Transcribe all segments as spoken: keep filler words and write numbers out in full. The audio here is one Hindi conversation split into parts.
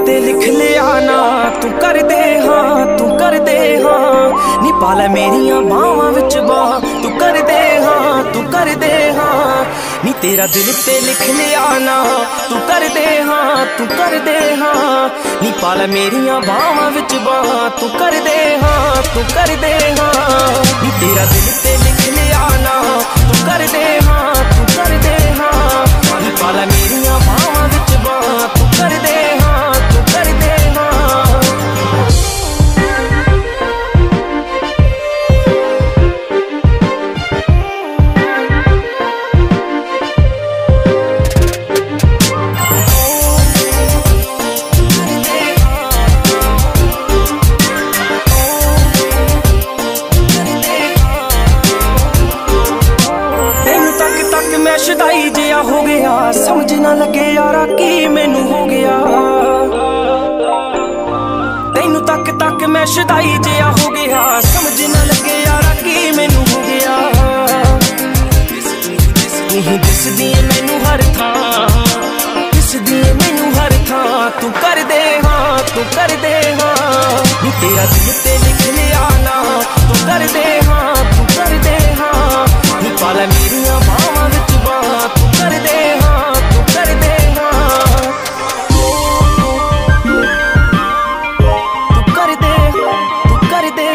ते लिख लिया ना तू कर दे हाँ तू कर दे हाँ नी पाले मेरिया बावां विच बां तू कर दे हाँ तू कर दे हाँ नी तेरा दिल ते लिख लिया ना तू कर दे हाँ तू कर दे हाँ नी पाले मेरिया बावां विच बां तू कर दे हाँ तू कर दे हाँ नी तेरा दिल ते लिख लिया ना तू कर दे हाँ तू कर दे हाँ नी पाले मेरिया बावां विच बां तू कर दे हाँ तू कर दे हाँ। शुदाई जिया हो गया समझ ना लगे यारा की मैनू हो गया तेनू तक तक मैं शुदाई जिया हो गया समझ ना लगे यारा की मैनू हो गया तू दिसदी मैनू हर थां दिसदी मैनू हर थां तू कर दे हाँ तू कर दे हाँ नी तेरा दिल ते लिख लिया ना तू कर दे हाँ तू कर दे हाँ नी पाले मेरिया बावां विच बां तू कर दे हाँ तू कर दे हाँ तू कर दे तू कर दे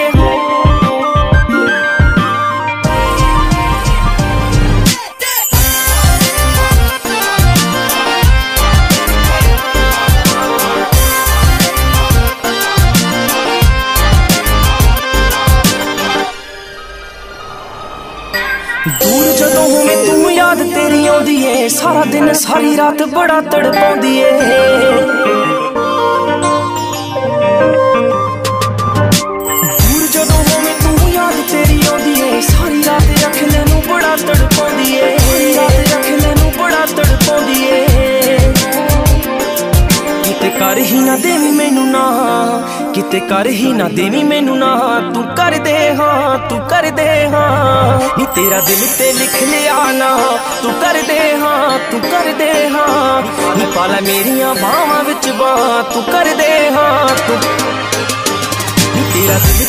दूर जदों होवे तू याद तेरी आउंदी ए सारा दिन सारी रात बड़ा तड़पाउंदी ए दूर जदों होवे तू याद तेरी आउंदी ए सारी रात अखिल नूं बड़ा तड़पाउंदी ए सारी रात अखिल नूं बड़ा तड़पाउंदी ए किते कर ही ना देवी मैनू ना किते कर ही ना देवी मैनू ना तू कर दे हाँ तू कर दे हाँ नी तेरा दिल ते लिख लिया ना तू कर दे हाँ तू कर दे हाँ नी पाले मेरिया बावां विच बां तू कर दे हाँ तू नी तेरा दिल